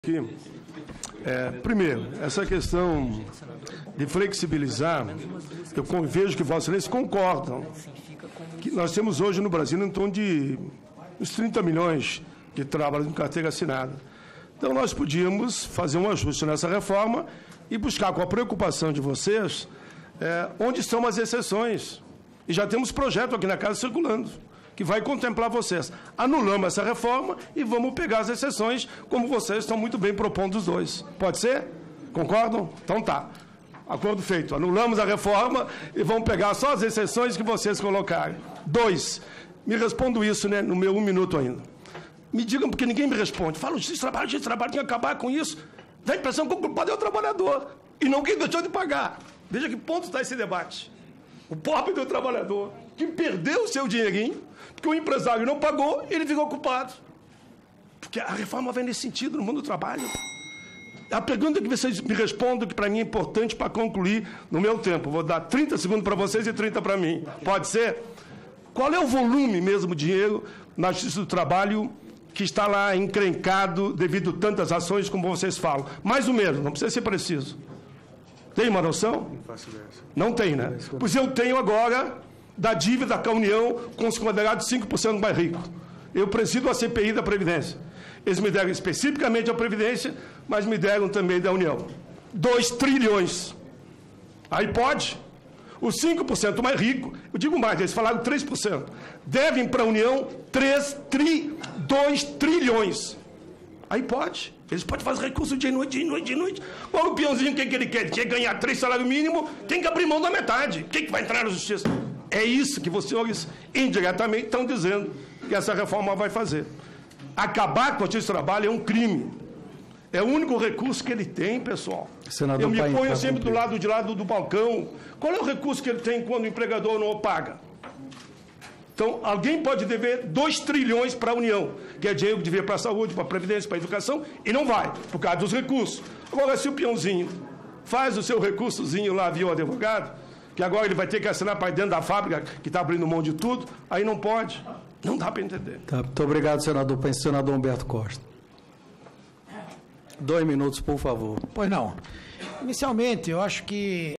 Aqui. Primeiro, essa questão de flexibilizar, eu vejo que Vossa Excelência concordam que nós temos hoje no Brasil em torno de uns 30 milhões de trabalhadores com carteira assinada. Então, nós podíamos fazer um ajuste nessa reforma e buscar, com a preocupação de vocês, onde estão as exceções. E já temos projeto aqui na Casa circulando, que vai contemplar vocês. Anulamos essa reforma e vamos pegar as exceções, como vocês estão muito bem propondo os dois. Pode ser? Concordam? Então tá. Acordo feito. Anulamos a reforma e vamos pegar só as exceções que vocês colocarem. 2. Me respondam isso, né, no meu 1 minuto ainda. Me digam, porque ninguém me responde. Fala, justiça de trabalho, tem que acabar com isso. Dá a impressão que o culpado é o trabalhador. E não quem deixou de pagar. Veja que ponto está esse debate. O pobre do trabalhador, que perdeu o seu dinheirinho, porque o empresário não pagou, ele ficou culpado. Porque a reforma vem nesse sentido no mundo do trabalho. A pergunta que vocês me respondam, que para mim é importante para concluir no meu tempo. Vou dar 30 segundos para vocês e 30 para mim. Pode ser? Qual é o volume mesmo de dinheiro na Justiça do Trabalho que está lá encrencado devido a tantas ações como vocês falam? Mais ou menos, não precisa ser preciso. Tem uma noção? Não tem, né? Pois eu tenho agora da dívida com a União com os considerados 5% mais ricos. Eu presido a CPI da Previdência. Eles me deram especificamente a Previdência, mas me deram também da União. 2 trilhões. Aí pode. Os 5% mais ricos, eu digo mais, eles falaram 3%, devem para a União 2 trilhões. Aí pode. Eles podem fazer recurso de noite, de noite, de noite. Agora o peãozinho, o que ele quer? Ele quer ganhar 3 salários mínimos, tem que abrir mão da metade. Quem que vai entrar na justiça? É isso que vocês indiretamente estão dizendo que essa reforma vai fazer. Acabar com a justiça do trabalho é um crime. É o único recurso que ele tem, pessoal. Senador, eu me ponho sempre do lado de lá do balcão. Qual é o recurso que ele tem quando o empregador não o paga? Então, alguém pode dever 2 trilhões para a União, que é dinheiro que devia para a saúde, para a Previdência, para a educação, e não vai, por causa dos recursos. Agora, se o peãozinho faz o seu recursozinho lá via o advogado, que agora ele vai ter que assinar para dentro da fábrica, que está abrindo mão de tudo, aí não pode. Não dá para entender. Tá, muito obrigado, senador. Senador Humberto Costa. 2 minutos, por favor. Pois não. Inicialmente, eu acho que